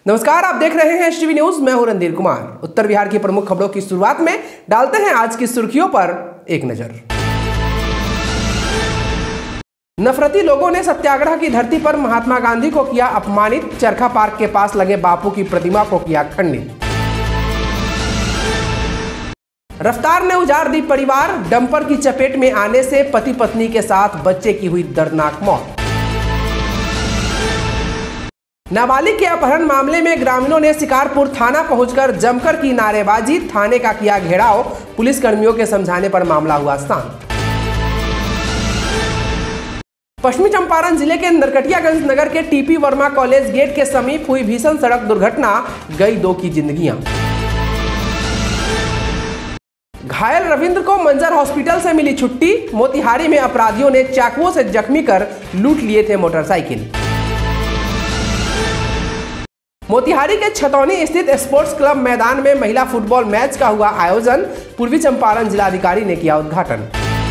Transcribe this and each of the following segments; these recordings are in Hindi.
नमस्कार, आप देख रहे हैं एसटीवी न्यूज। मैं हूं रणधीर कुमार। उत्तर बिहार की प्रमुख खबरों की शुरुआत में डालते हैं आज की सुर्खियों पर एक नजर। नफरती लोगों ने सत्याग्रह की धरती पर महात्मा गांधी को किया अपमानित। चरखा पार्क के पास लगे बापू की प्रतिमा को किया खंडित। रफ्तार ने उजाड़ दी परिवार। डंपर की चपेट में आने से पति पत्नी के साथ बच्चे की हुई दर्दनाक मौत। नाबालिग के अपहरण मामले में ग्रामीणों ने शिकारपुर थाना पहुंचकर जमकर की नारेबाजी। थाने का किया घेराव। पुलिस कर्मियों के समझाने पर मामला हुआ शांत। पश्चिमी चंपारण जिले के नरकटियागंज नगर के टीपी वर्मा कॉलेज गेट के समीप हुई भीषण सड़क दुर्घटना, गई दो की जिंदगियां। घायल रविंद्र को मंजर हॉस्पिटल से मिली छुट्टी। मोतिहारी में अपराधियों ने चाकुओं से जख्मी कर लूट लिए थे मोटरसाइकिल। मोतिहारी के छतौनी स्थित स्पोर्ट्स क्लब मैदान में महिला फुटबॉल मैच का हुआ आयोजन। पूर्वी चंपारण जिलाधिकारी ने किया उद्घाटन।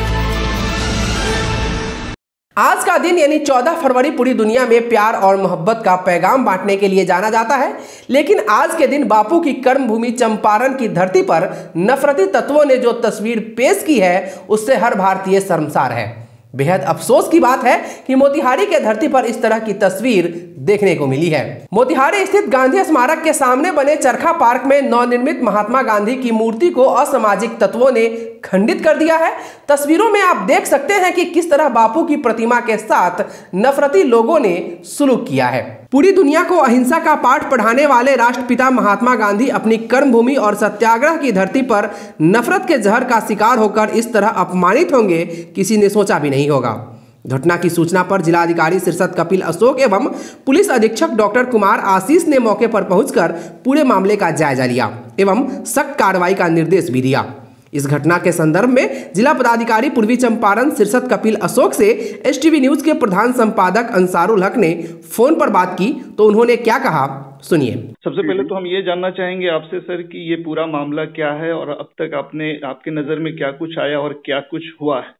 आज का दिन यानी 14 फरवरी पूरी दुनिया में प्यार और मोहब्बत का पैगाम बांटने के लिए जाना जाता है, लेकिन आज के दिन बापू की कर्मभूमि चंपारण की धरती पर नफरती तत्वों ने जो तस्वीर पेश की है उससे हर भारतीय शर्मसार है। बेहद अफसोस की बात है कि मोतिहारी के धरती पर इस तरह की तस्वीर देखने को मिली है। मोतिहारी स्थित गांधी स्मारक के सामने बने चरखा पार्क में नवनिर्मित महात्मा गांधी की मूर्ति को असामाजिक तत्वों ने खंडित कर दिया है। तस्वीरों में आप देख सकते हैं कि किस तरह बापू की प्रतिमा के साथ नफरती लोगों ने सुलूक किया है। पूरी दुनिया को अहिंसा का पाठ पढ़ाने वाले राष्ट्रपिता महात्मा गांधी अपनी कर्मभूमि और सत्याग्रह की धरती पर नफरत के जहर का शिकार होकर इस तरह अपमानित होंगे, किसी ने सोचा भी नहीं होगा। घटना की सूचना पर जिलाधिकारी शीर्षद कपिल अशोक एवं पुलिस अधीक्षक डॉक्टर कुमार आशीष ने मौके पर पहुंचकर पूरे मामले का जायजा लिया एवं सख्त कार्रवाई का निर्देश भी दिया। इस घटना के संदर्भ में जिला पदाधिकारी पूर्वी चंपारण शीर्षद कपिल अशोक से एसटीवी न्यूज के प्रधान संपादक अंसारुल हक ने फोन पर बात की तो उन्होंने क्या कहा, सुनिए। सबसे पहले तो हम ये जानना चाहेंगे आपसे सर कि ये पूरा मामला क्या है और अब तक आपके नजर में क्या कुछ आया और क्या कुछ हुआ है।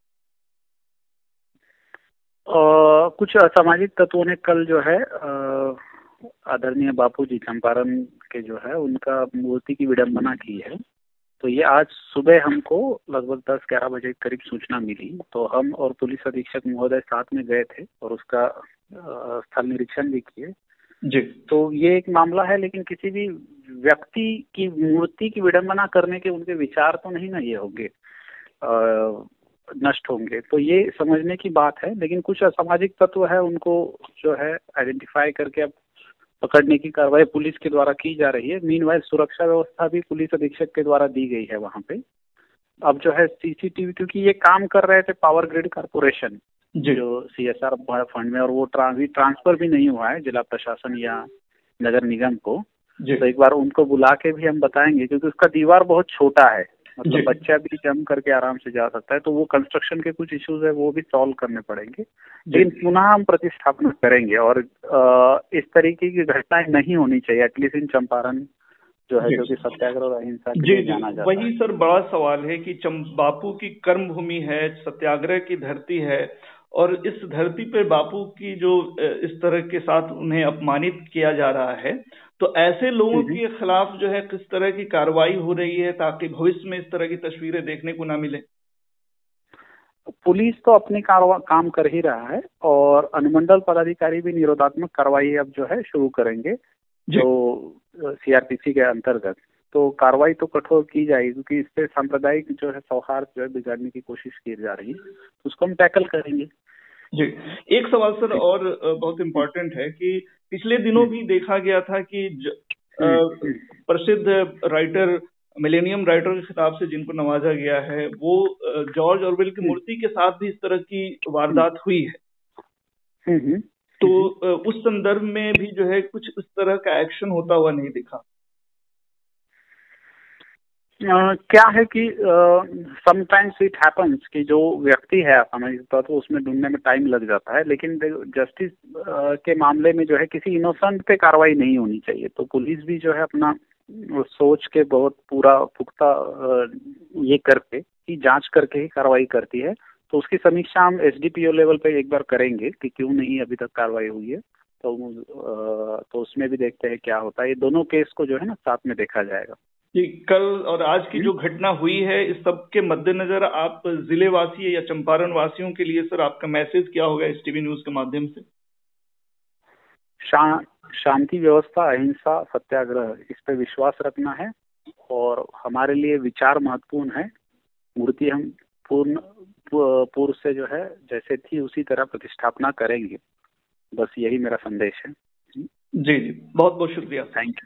कुछ असामाजिक तत्वों ने कल जो है आदरणीय बापूजी चंपारण के जो है उनका मूर्ति की विडंबना की है। तो ये आज सुबह हमको लगभग 10-11 बजे के करीब सूचना मिली, तो हम और पुलिस अधीक्षक महोदय साथ में गए थे और उसका स्थल निरीक्षण भी किए जी। तो ये एक मामला है, लेकिन किसी भी व्यक्ति की मूर्ति की विडंबना करने के उनके विचार तो नहीं ना ये होंगे नष्ट होंगे, तो ये समझने की बात है। लेकिन कुछ असामाजिक तत्व है, उनको जो है आइडेंटिफाई करके अब पकड़ने की कार्रवाई पुलिस के द्वारा की जा रही है। मीनवाइल सुरक्षा व्यवस्था भी पुलिस अधीक्षक के द्वारा दी गई है वहां पे। अब जो है सीसीटीवी, क्योंकि ये काम कर रहे थे पावर ग्रिड कॉर्पोरेशन जो सीएसआर फंड में, और वो ट्रांसफर भी नहीं हुआ है जिला प्रशासन या नगर निगम को। तो एक बार उनको बुला के भी हम बताएंगे, क्योंकि उसका दीवार बहुत छोटा है, मतलब बच्चा भी जम करके आराम से जा सकता है। तो वो कंस्ट्रक्शन के कुछ इश्यूज है, वो भी सॉल्व करने पड़ेंगे। लेकिन पुनः हम प्रतिस्थापना करेंगे और इस तरीके की घटनाएं नहीं होनी चाहिए, एटलीस्ट इन चंपारण जो है, जो कि सत्याग्रह और अहिंसा के लिए जाना जाता है। वही सर बड़ा सवाल है कि बापू की कर्मभूमि है, सत्याग्रह की धरती है, और इस धरती पे बापू की जो इस तरह के साथ उन्हें अपमानित किया जा रहा है, तो ऐसे लोगों के खिलाफ जो है किस तरह की कार्रवाई हो रही है ताकि भविष्य में इस तरह की तस्वीरें देखने को ना मिले। पुलिस तो अपनी काम कर ही रहा है और अनुमंडल पदाधिकारी भी निरोधात्मक कार्रवाई अब जो है शुरू करेंगे जो सीआरपीसी के अंतर्गत। तो कार्रवाई तो कठोर की जाएगी, क्योंकि इस पे सांप्रदायिक जो है सौहार्द जो है बिगाड़ने की कोशिश की जा रही है, तो उसको हम टैकल करेंगे। जी, एक सवाल सर और बहुत इम्पोर्टेंट है कि पिछले दिनों भी देखा गया था कि प्रसिद्ध राइटर, मिलेनियम राइटर के खिताब से जिनको नवाजा गया है, वो जॉर्ज ऑरवेल की मूर्ति के साथ भी इस तरह की वारदात हुई है। तो उस संदर्भ में भी जो है कुछ इस तरह का एक्शन होता हुआ नहीं दिखा। क्या है कि समटाइम्स इट हैपन्स कि जो व्यक्ति है असामाजिक तत्व उसमें ढूंढने में टाइम लग जाता है, लेकिन जस्टिस के मामले में जो है किसी इनोसेंट पे कार्रवाई नहीं होनी चाहिए। तो पुलिस भी जो है अपना सोच के बहुत पूरा पुख्ता ये करके कि जांच करके ही कार्रवाई करती है। तो उसकी समीक्षा हम एसडीपीओ लेवल पे एक बार करेंगे कि क्यों नहीं अभी तक कार्रवाई हुई है, तो उसमें भी देखते हैं क्या होता है। ये दोनों केस को जो है ना साथ में देखा जाएगा। ये कल और आज की जो घटना हुई है, इस सब के मद्देनजर आप जिले वासी या चंपारण वासियों के लिए सर आपका मैसेज क्या होगा इस टीवी न्यूज के माध्यम से? शांति व्यवस्था, अहिंसा, सत्याग्रह, इस पे विश्वास रखना है और हमारे लिए विचार महत्वपूर्ण है। मूर्ति हम पूर्व से जो है जैसे थी उसी तरह प्रतिष्ठापना करेंगे। बस यही मेरा संदेश है। जी जी, बहुत बहुत शुक्रिया।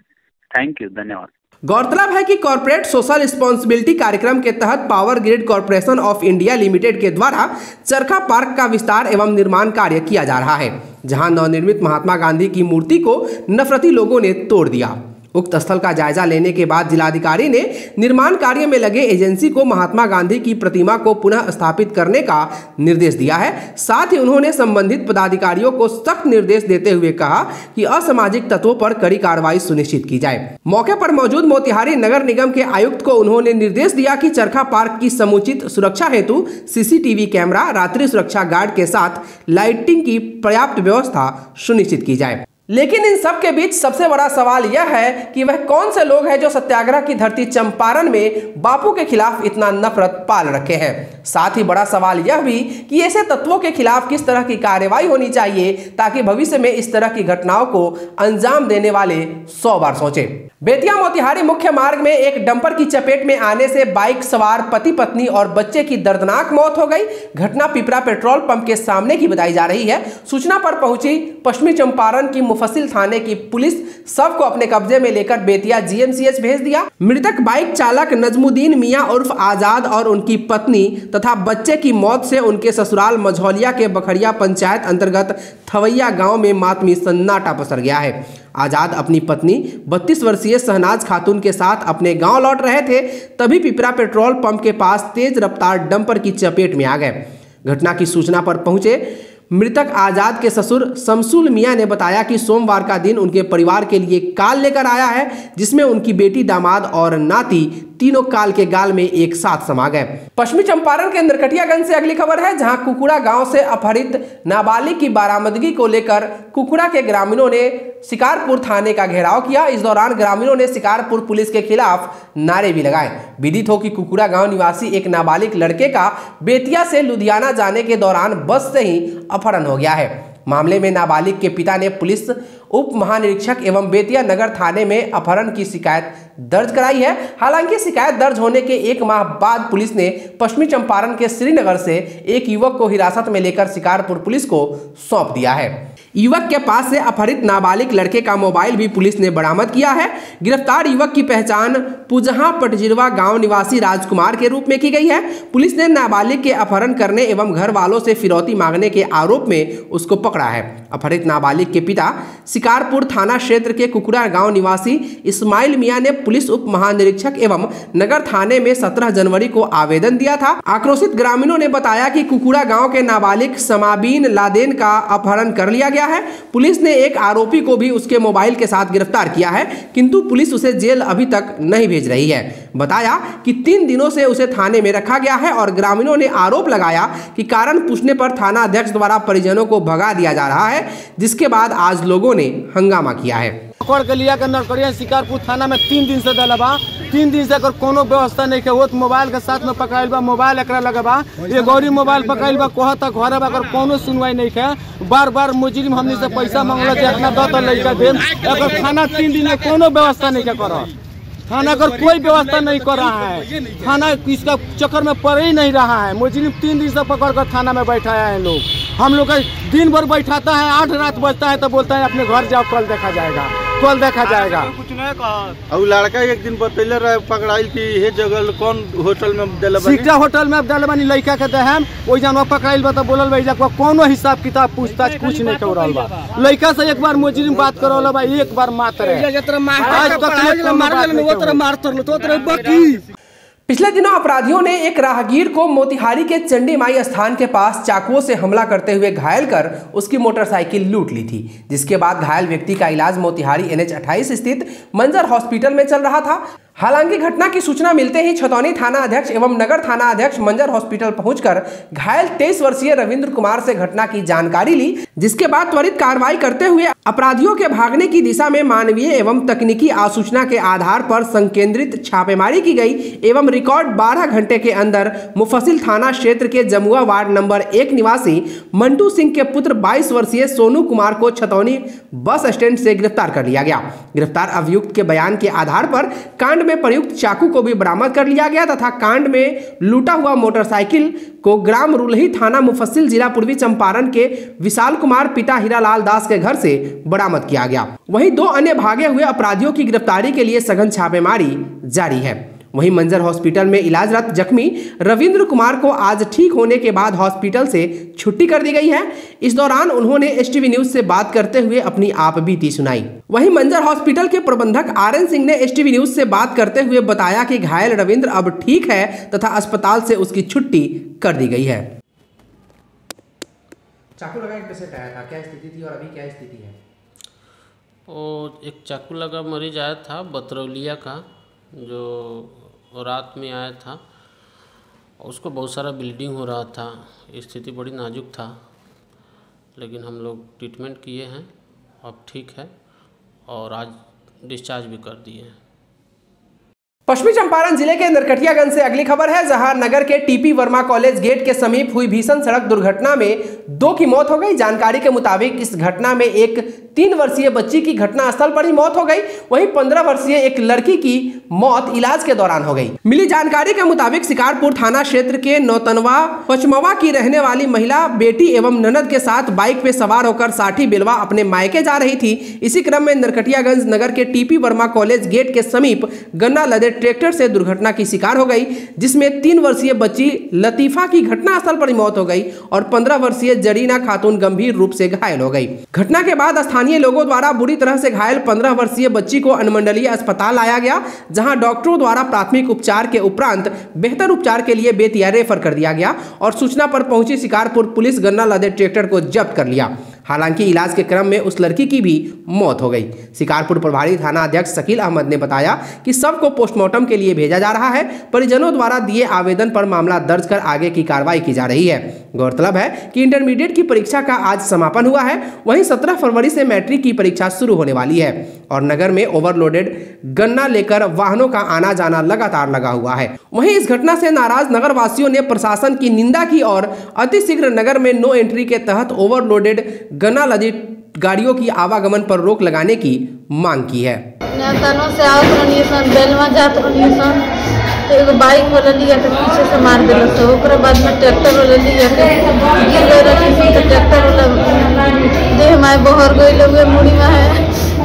थैंक यू, धन्यवाद। गौरतलब है कि कॉर्पोरेट सोशल रिस्पॉन्सिबिलिटी कार्यक्रम के तहत power grid corporation of India limited के द्वारा चरखा पार्क का विस्तार एवं निर्माण कार्य किया जा रहा है, जहां नवनिर्मित महात्मा गांधी की मूर्ति को नफरती लोगों ने तोड़ दिया। उक्त स्थल का जायजा लेने के बाद जिलाधिकारी ने निर्माण कार्य में लगे एजेंसी को महात्मा गांधी की प्रतिमा को पुनः स्थापित करने का निर्देश दिया है। साथ ही उन्होंने संबंधित पदाधिकारियों को सख्त निर्देश देते हुए कहा कि असामाजिक तत्वों पर कड़ी कार्रवाई सुनिश्चित की जाए। मौके पर मौजूद मोतिहारी नगर निगम के आयुक्त को उन्होंने निर्देश दिया कि चरखा पार्क की समुचित सुरक्षा हेतु सीसीटीवी कैमरा, रात्रि सुरक्षा गार्ड के साथ लाइटिंग की पर्याप्त व्यवस्था सुनिश्चित की जाए। लेकिन इन सब के बीच सबसे बड़ा सवाल यह है कि वह कौन से लोग हैं जो सत्याग्रह की धरती चंपारण में बापू के खिलाफ इतना नफरत पाल रखे हैं। साथ ही बड़ा सवाल यह भी कि ऐसे तत्वों के खिलाफ किस तरह की कार्रवाई होनी चाहिए ताकि भविष्य में इस तरह की घटनाओं को अंजाम देने वाले 100 बार सोचें। बेतिया मोतिहारी मुख्य मार्ग में एक डंपर की चपेट में आने से बाइक सवार पति पत्नी और बच्चे की दर्दनाक मौत हो गई। घटना पिपरा पेट्रोल पंप के सामने की बताई जा रही है। सूचना पर पहुंची पश्चिमी चंपारण की मुफस्सिल थाने की पुलिस शव को अपने कब्जे में लेकर बेतिया जीएमसीएच भेज दिया। मृतक बाइक चालक नजमुद्दीन मियां उर्फ आजाद और उनकी पत्नी तथा बच्चे की मौत से उनके ससुराल मझौलिया के बखड़िया पंचायत अंतर्गत थवैया गांव में मातमी सन्नाटा पसर गया है। आजाद अपनी पत्नी 32 वर्षीय शहनाज खातून के साथ अपने गांव लौट रहे थे, तभी पिपरा पेट्रोल पंप के पास तेज रफ्तार डंपर की चपेट में आ गए। घटना की सूचना पर पहुंचे मृतक आजाद के ससुर शमसुल मियां ने बताया कि सोमवार का दिन उनके परिवार के लिए काल लेकर आया है, जिसमें उनकी बेटी, दामाद और नाती तीनों काल के गाल में एक साथ समा गए। पश्चिमी चंपारण के नरकटियागंज से अगली खबर है, जहां कुकुड़ा गांव से अपहरित नाबालिग की बरामदगी को लेकर कुकुड़ा के ग्रामीणों ने शिकारपुर थाने का घेराव किया। इस दौरान ग्रामीणों ने शिकारपुर पुलिस के खिलाफ नारे भी लगाए। विदित हो कि कुकुड़ा गांव निवासी एक नाबालिग लड़के का बेतिया से लुधियाना जाने के दौरान बस से ही अपहरण हो गया है। मामले में नाबालिग के पिता ने पुलिस उप महानिरीक्षक एवं बेतिया नगर थाने में अपहरण की शिकायत दर्ज कराई है। हालांकि शिकायत दर्ज होने के 1 माह बाद पुलिस ने पश्चिमी चंपारण के श्रीनगर से एक युवक को हिरासत में लेकर शिकारपुर पुलिस को सौंप दिया है। युवक के पास से अपहरित नाबालिग लड़के का मोबाइल भी पुलिस ने बरामद किया है। गिरफ्तार युवक की पहचान पुजहा पटजिरवा गांव निवासी राजकुमार के रूप में की गई है। पुलिस ने नाबालिग के अपहरण करने एवं घर वालों से फिरौती मांगने के आरोप में उसको पकड़ा है। अपहरित नाबालिग के पिता शिकारपुर थाना क्षेत्र के कुकुड़ा गांव निवासी इस्माइल मियां ने पुलिस उप महानिरीक्षक एवं नगर थाने में 17 जनवरी को आवेदन दिया था। आक्रोशित ग्रामीणों ने बताया कि कुकुड़ा गांव के नाबालिग समाबीन लादेन का अपहरण कर लिया गया है। पुलिस ने एक आरोपी को भी उसके मोबाइल के साथ गिरफ्तार किया है, किंतु पुलिस उसे जेल अभी तक नहीं भेज रही है। बताया कि 3 दिनों से उसे थाने में रखा गया है और ग्रामीणों ने आरोप लगाया कि कारण पूछने पर थाना अध्यक्ष द्वारा परिजनों को भगा दिया जा रहा है, जिसके बाद आज लोगों ने हंगामा किया है। पकड़ के लिया के नरकड़िया शिकारपुर थाना में 3 दिन से दलबा, 3 दिन से अगर कोनो व्यवस्था नहीं के होत, मोबाइल के साथ में पकड़ल बा, मोबाइल एकरा लगबा, ये गौरी मोबाइल पकड़ल बा, कोहा तक घर बा, अगर कोनो सुनवाई नहीं के, बार-बार मुजरिम हमनी से पैसा मांगला जे अपना दत लइका देम, अगर थाना 3 दिन में कोनो व्यवस्था नहीं के करो, थाना अगर कोई व्यवस्था नहीं कर रहा है, थाना इसका चक्कर में पड़ ही नहीं रहा है। मुजरिम 3 दिन से पकड़ कर थाना में बैठाया है लोग, हम लोग का दिन भर बैठाता है, 8 रात बजता है तो बोलता है अपने घर जाओ, कल देखा जाएगा, कल देखा जाएगा। कुछ नहीं कहा। और लड़का एक दिन बतैले रहे पकड़ाइल की ये जगह कौन होटल में देलबानी, सीटा होटल में देलबानी लड़का के देहम, ओइ जानवा पकड़ाइल बा त बोलल बा इजा कोनो हिसाब किताब पूछताछ कुछ नहीं कर रहल बा। लड़का से एक बार मुजरिम बात करल बा, एक बार मात्र आज तक। पिछले दिनों अपराधियों ने एक राहगीर को मोतिहारी के चंडी माई स्थान के पास चाकुओं से हमला करते हुए घायल कर उसकी मोटरसाइकिल लूट ली थी, जिसके बाद घायल व्यक्ति का इलाज मोतिहारी NH 28 स्थित मंजर हॉस्पिटल में चल रहा था। हालांकि घटना की सूचना मिलते ही छतौनी थाना अध्यक्ष एवं नगर थाना अध्यक्ष मंजर हॉस्पिटल पहुंचकर घायल 23 वर्षीय रविंद्र कुमार से घटना की जानकारी ली, जिसके बाद त्वरित कार्रवाई करते हुए अपराधियों के भागने की दिशा में मानवीय एवं तकनीकी आसूचना के आधार पर संकेंद्रित छापेमारी की गई एवं रिकॉर्ड 12 घंटे के अंदर मुफस्सिल थाना क्षेत्र के जमुआ वार्ड नंबर 1 निवासी मंटू सिंह के पुत्र 22 वर्षीय सोनू कुमार को छतौनी बस स्टैंड से गिरफ्तार कर लिया गया। गिरफ्तार अभियुक्त के बयान के आधार पर कांड में प्रयुक्त चाकू को भी बरामद कर लिया गया तथा कांड में लूटा हुआ मोटरसाइकिल को ग्राम रुलही थाना मुफस्सिल जिला पूर्वी चंपारण के विशाल कुमार पिता हीरालाल दास के घर से बरामद किया गया। वहीं 2 अन्य भागे हुए अपराधियों की गिरफ्तारी के लिए सघन छापेमारी जारी है। वहीं मंजर हॉस्पिटल में इलाजरत जख्मी रविंद्र कुमार को आज ठीक होने के बाद हॉस्पिटल से छुट्टी कर दी गई है। इस दौरान उन्होंने एसटीवी न्यूज से बात करते हुए अपनी आपबीती सुनाई। वहीं मंजर हॉस्पिटल के प्रबंधक आरएन सिंह ने एसटीवी न्यूज से बात करते हुए बताया कि घायल रविंद्र अब ठीक है तथा अस्पताल से उसकी छुट्टी कर दी गई है। चाकू लगा एक पेशेंट आया था, क्या स्थिति थी और अभी क्या स्थिति है? और एक चाकू लगा मरीज आया था बतरौलिया का, जो रात में आया था। उसको बहुत सारा ब्लीडिंग हो रहा था, स्थिति बड़ी नाजुक था, लेकिन हम लोग ट्रीटमेंट किए हैं, अब ठीक है और आज डिस्चार्ज भी कर दिए हैं। पश्चिमी चंपारण जिले के नरकटियागंज से अगली खबर है, जहां नगर के टीपी वर्मा कॉलेज गेट के समीप हुई भीषण सड़क दुर्घटना में 2 की मौत हो गई। जानकारी के मुताबिक इस घटना में एक 3 वर्षीय बच्ची की घटनास्थल पर ही मौत हो गई, वहीं 15 वर्षीय एक लड़की की मौत इलाज के दौरान हो गई। मिली जानकारी के मुताबिक शिकारपुर थाना क्षेत्र के नौतनवा पचमवा की रहने वाली महिला बेटी एवं ननद के साथ बाइक पे सवार होकर साठी बेलवा अपने मायके जा रही थी। इसी क्रम में नरकटियागंज नगर के टीपी वर्मा कॉलेज गेट के समीप गन्ना लदे ट्रैक्टर से दुर्घटना की शिकार हो गई, जिसमें 3 वर्षीय बच्ची लतीफा की घटनास्थल पर ही मौत हो गई और 15 वर्षीय जरीना खातून गंभीर रूप से घायल हो गई। घटना के बाद स्थानीय लोगों द्वारा बुरी तरह से घायल 15 वर्षीय बच्ची को अनुमंडलीय अस्पताल लाया गया, जहां डॉक्टरों द्वारा प्राथमिक उपचार के उपरांत बेहतर उपचार के लिए बेतिया रेफर कर दिया गया और सूचना पर पहुंची शिकारपुर पुलिस गन्ना लदे ट्रैक्टर को जब्त कर लिया। हालांकि इलाज के क्रम में उस लड़की की भी मौत हो गई। शिकारपुर प्रभारी थाना अध्यक्ष शकील अहमद ने बताया कि शव को पोस्टमार्टम के लिए भेजा जा रहा है। परिजनों द्वारा दिए आवेदन पर मामला दर्ज कर आगे की कार्रवाई की जा रही है। गौरतलब है कि इंटरमीडिएट की परीक्षा का आज समापन हुआ है, वहीं 17 फरवरी से मैट्रिक की परीक्षा शुरू होने वाली है और नगर में ओवरलोडेड गन्ना लेकर वाहनों का आना जाना लगातार लगा हुआ है। वहीं इस घटना से नाराज नगर वासियों ने प्रशासन की निंदा की और अतिशीघ्र नगर में नो एंट्री के तहत ओवरलोडेड गन्ना लदी गाड़ियों की आवागमन पर रोक लगाने की मांग की है। एगो बाइक वाला लिया के पीछे से मार दिला, तो ओकरा बाद में ट्रैक्टर वाला लिया के गिर रही थी, तो ट्रैक्टर वाला देह माय बहर गई लोग मुड़ी में है,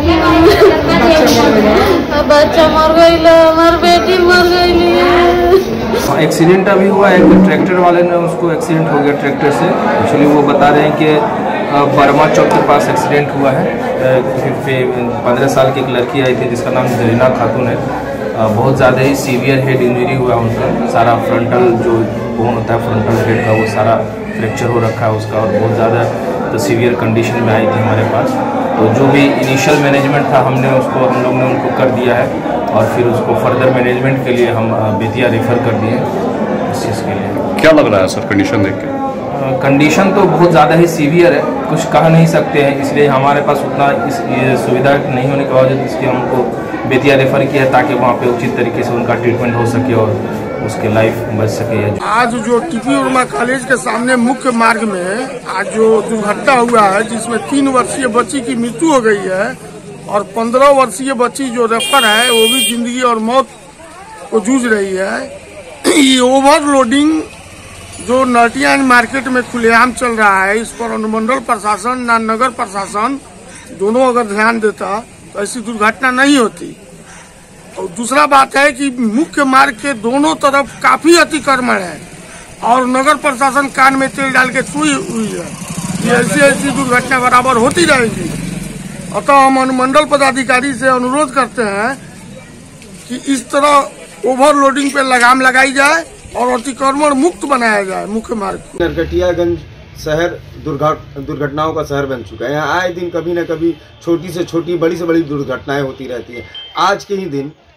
बच्चा मर गई, हमार बेटी मर गई। एक्सीडेंट अभी हुआ है, एक ट्रैक्टर वाले ने उसको एक्सीडेंट हो गया ट्रैक्टर से। एक्चुअली वो बता रहे हैं कि बर्मा चौक के पास एक्सीडेंट हुआ है। 15 साल की एक लड़की आई थी जिसका नाम जरीना खातून है। बहुत ज़्यादा ही सीवियर हेड इंजरी हुआ उनका, सारा फ्रंटल जो बोन होता है फ्रंटल हेड का वो सारा फ्रैक्चर हो रखा है उसका और बहुत ज़्यादा तो सीवियर कंडीशन में आई थी हमारे पास। तो जो भी इनिशियल मैनेजमेंट था हम लोग ने उनको कर दिया है और फिर उसको फर्दर मैनेजमेंट के लिए हम बेतिया रेफर कर दिए इस चीज़ के लिए। क्या लग रहा है सर कंडीशन देख के? कंडीशन तो बहुत ज़्यादा ही सीवियर है, कुछ कह नहीं सकते हैं, इसलिए हमारे पास उतना ये सुविधा नहीं होने के बावजूद इसलिए हमको बेतिया रेफर किया ताकि वहाँ पे उचित तरीके से उनका ट्रीटमेंट हो सके और उसके लाइफ बच सके। आज जो टीपी वर्मा कॉलेज के सामने मुख्य मार्ग में आज जो दुर्घटना हुआ है जिसमें 3 वर्षीय बच्ची की मृत्यु हो गई है और 15 वर्षीय बच्ची जो रेफर है वो भी जिंदगी और मौत को जूझ रही है। ये ओवरलोडिंग जो नरकटियागंज मार्केट में खुलेआम चल रहा है, इस पर अनुमंडल प्रशासन ना नगर प्रशासन दोनों अगर ध्यान देता तो ऐसी दुर्घटना नहीं होती। और दूसरा बात है कि मुख्य मार्ग के दोनों तरफ काफी अतिक्रमण है और नगर प्रशासन कान में तेल डाल के सोई हुई है। ये ऐसी दुर्घटना बराबर होती रहेगी। अतः हम अनुमंडल पदाधिकारी से अनुरोध करते हैं कि इस तरह ओवरलोडिंग पे लगाम लगाई जाए और अतिक्रमण मुक्त बनाया जाए मुख्य मार्ग को। नरकटियागंज शहर दुर्घटनाओं का शहर बन चुका है। यहाँ आए दिन कभी न कभी छोटी से छोटी बड़ी से बड़ी दुर्घटनाएं होती रहती हैं। आज के ही दिन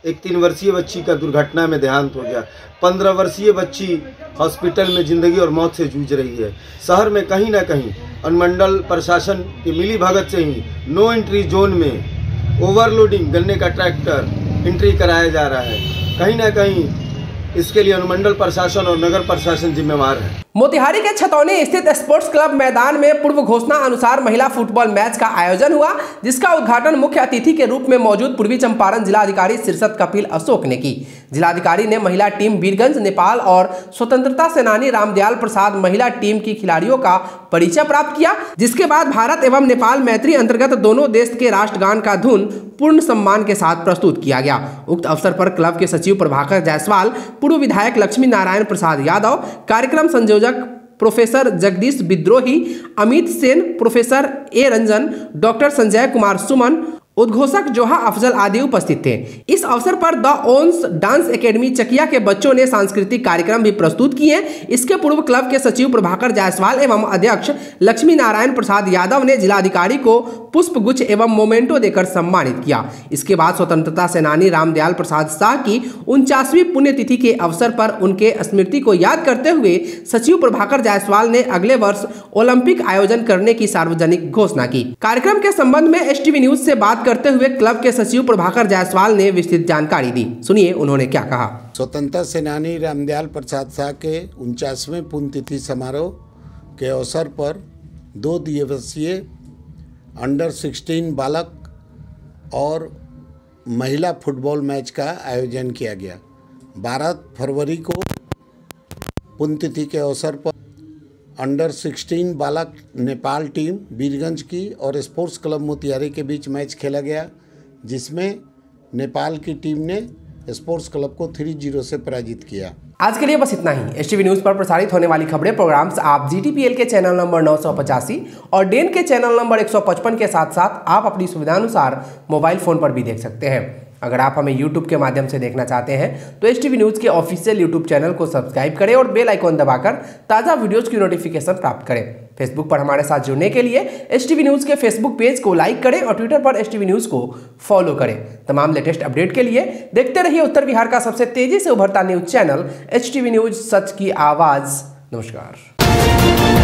एक 3 वर्षीय बच्ची का दुर्घटना में देहांत हो गया। 15 वर्षीय बच्ची हॉस्पिटल में जिंदगी और मौत से जूझ रही है। शहर में कहीं ना कहीं अनुमंडल प्रशासन की मिली भगत से ही नो एंट्री जोन में ओवरलोडिंग गन्ने का ट्रैक्टर एंट्री कराया जा रहा है। कहीं ना कहीं इसके लिए अनुमंडल प्रशासन और नगर प्रशासन जिम्मेवार है। मोतिहारी के छतौनी स्थित स्पोर्ट्स क्लब मैदान में पूर्व घोषणा अनुसार महिला फुटबॉल मैच का आयोजन हुआ, जिसका उद्घाटन मुख्य अतिथि के रूप में मौजूद पूर्वी चंपारण जिलाधिकारी शीर्षत कपिल अशोक ने की। जिलाधिकारी ने महिला टीम वीरगंज नेपाल और स्वतंत्रता सेनानी रामदयाल प्रसाद महिला टीम की खिलाड़ियों का परिचय प्राप्त किया, जिसके बाद भारत एवं नेपाल मैत्री अंतर्गत दोनों देश के राष्ट्रगान का धुन पूर्ण सम्मान के साथ प्रस्तुत किया गया। उक्त अवसर पर क्लब के सचिव प्रभाकर जायसवाल, पूर्व विधायक लक्ष्मी नारायण प्रसाद यादव, कार्यक्रम संयोजक professor Jagdish Vidrohi, Amit Sen, professor A Ranjan, doctor Sanjay Kumar Suman, उद्घोषक जोहा अफजल आदि उपस्थित थे। इस अवसर पर the Owns dance academy Chakia के बच्चों ने सांस्कृतिक कार्यक्रम भी प्रस्तुत किए। इसके पूर्व क्लब के सचिव प्रभाकर जायसवाल एवं अध्यक्ष लक्ष्मी नारायण प्रसाद यादव ने जिलाधिकारी को पुष्प गुच्छ एवं मोमेंटो देकर सम्मानित किया। इसके बाद स्वतंत्रता सेनानी रामदयाल प्रसाद शाह की 49वीं पुण्यतिथि के अवसर पर उनके स्मृति को याद करते हुए सचिव प्रभाकर जायसवाल ने अगले वर्ष ओलंपिक आयोजन करने की सार्वजनिक घोषणा की। कार्यक्रम के संबंध में STV न्यूज से बात करते हुए क्लब के सचिव प्रभाकर जायसवाल ने विस्तृत जानकारी दी। सुनिए उन्होंने क्या कहा। स्वतंत्रता सेनानी रामदयाल प्रसाद शाह के 49वें पुण्यतिथि समारोह के अवसर पर 2 दिवसीय अंडर 16 बालक और महिला फुटबॉल मैच का आयोजन किया गया। 12 फरवरी को पुण्यतिथि के अवसर पर अंडर 16 बालक नेपाल टीम वीरगंज की और स्पोर्ट्स क्लब मोतिहारी के बीच मैच खेला गया, जिसमें नेपाल की टीम ने स्पोर्ट्स क्लब को 3-0 से पराजित किया। आज के लिए बस इतना ही। STV न्यूज पर प्रसारित होने वाली खबरें प्रोग्राम्स आप GTPL के चैनल नंबर 985 और डेन के चैनल नंबर 155 के साथ साथ आप अपनी सुविधानुसार मोबाइल फोन पर भी देख सकते हैं। अगर आप हमें YouTube के माध्यम से देखना चाहते हैं तो STV न्यूज के ऑफिशियल YouTube चैनल को सब्सक्राइब करें और बेल आइकॉन दबाकर ताज़ा वीडियोज़ की नोटिफिकेशन प्राप्त करें। फेसबुक पर हमारे साथ जुड़ने के लिए STV न्यूज़ के फेसबुक पेज को लाइक करें और ट्विटर पर STV न्यूज़ को फॉलो करें। तमाम लेटेस्ट अपडेट के लिए देखते रहिए उत्तर बिहार का सबसे तेजी से उभरता न्यूज चैनल STV न्यूज, सच की आवाज़। नमस्कार।